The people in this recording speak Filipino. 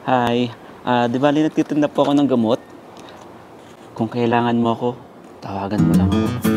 Hi, 'di bale nagtitinda po ako ng gamot. Kung kailangan mo ako, tawagan mo lang ako.